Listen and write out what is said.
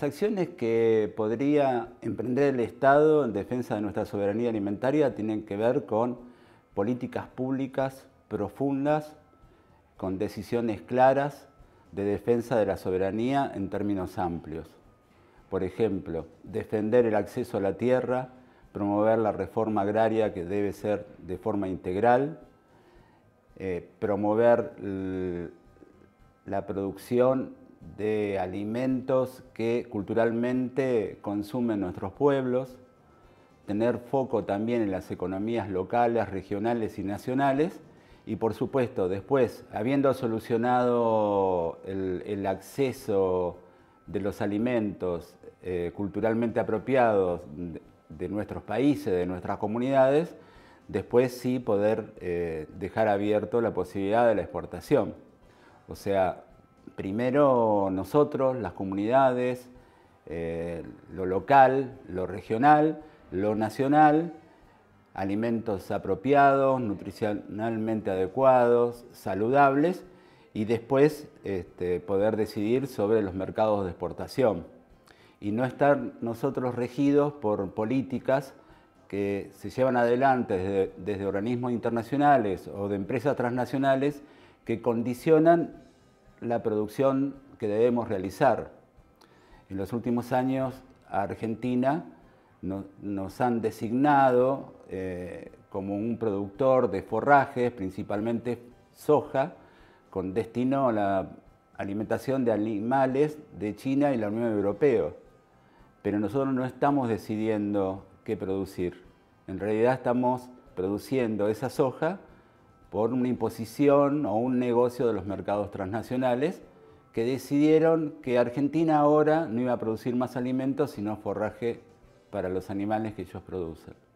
Las acciones que podría emprender el Estado en defensa de nuestra soberanía alimentaria tienen que ver con políticas públicas profundas, con decisiones claras de defensa de la soberanía en términos amplios. Por ejemplo, defender el acceso a la tierra, promover la reforma agraria que debe ser de forma integral, promover la producción de alimentos que culturalmente consumen nuestros pueblos, tener foco también en las economías locales, regionales y nacionales, y por supuesto después, habiendo solucionado el acceso de los alimentos culturalmente apropiados de nuestros países, de nuestras comunidades, después sí poder dejar abierto la posibilidad de la exportación. O sea, primero nosotros, las comunidades, lo local, lo regional, lo nacional, alimentos apropiados, nutricionalmente adecuados, saludables, y después poder decidir sobre los mercados de exportación. Y no estar nosotros regidos por políticas que se llevan adelante desde organismos internacionales o de empresas transnacionales que condicionan la producción que debemos realizar. En los últimos años a Argentina nos han designado como un productor de forrajes, principalmente soja, con destino a la alimentación de animales de China y la Unión Europea. Pero nosotros no estamos decidiendo qué producir. En realidad estamos produciendo esa soja por una imposición o un negocio de los mercados transnacionales que decidieron que Argentina ahora no iba a producir más alimentos, sino forraje para los animales que ellos producen.